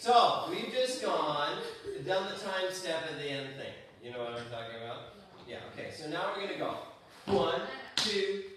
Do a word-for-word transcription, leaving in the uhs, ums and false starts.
So, we've just gone, done the time step at the end thing. You know what I'm talking about? Yeah, okay, so now we're going to go. One, two,